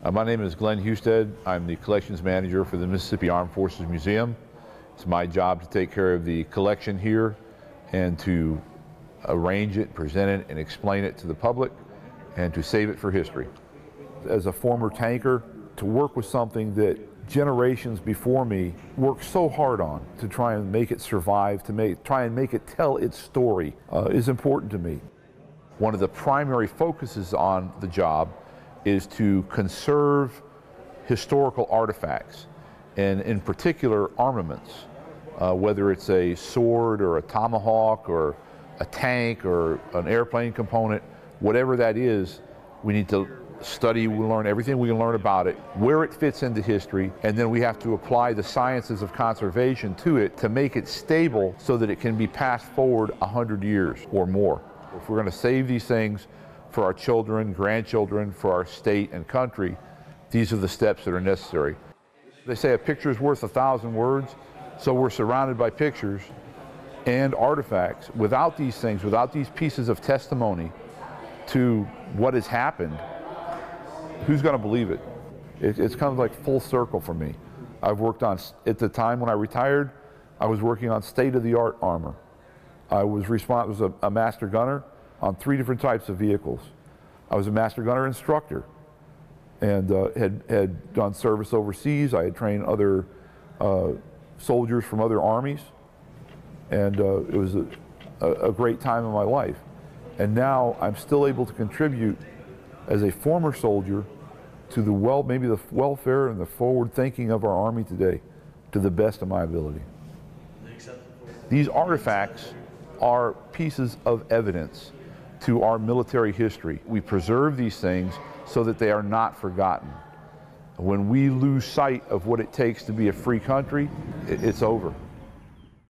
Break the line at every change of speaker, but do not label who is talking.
My name is Glenn Husted. I'm the collections manager for the Mississippi Armed Forces Museum. It's my job to take care of the collection here and to arrange it, present it, and explain it to the public, and to save it for history. As a former tanker, to work with something that generations before me worked so hard on to try and make it survive, to try and make it tell its story, is important to me. One of the primary focuses on the job is to conserve historical artifacts, and in particular armaments, whether it's a sword or a tomahawk or a tank or an airplane component, whatever that is, we need to study, we learn everything we can learn about it, where it fits into history, and then we have to apply the sciences of conservation to it to make it stable so that it can be passed forward 100 years or more. If we're going to save these things for our children, grandchildren, for our state and country, these are the steps that are necessary. They say a picture is worth 1,000 words, so we're surrounded by pictures and artifacts. Without these things, without these pieces of testimony to what has happened, who's going to believe it? It's kind of like full circle for me. I've worked on, at the time when I retired, I was working on state-of-the-art armor. I was a master gunner on 3 different types of vehicles. I was a master gunner instructor and had done service overseas. I had trained other soldiers from other armies, and it was a great time in my life. And now I'm still able to contribute as a former soldier to maybe the welfare and the forward thinking of our Army today, to the best of my ability. These artifacts are pieces of evidence to our military history. We preserve these things so that they are not forgotten. When we lose sight of what it takes to be a free country, it's over.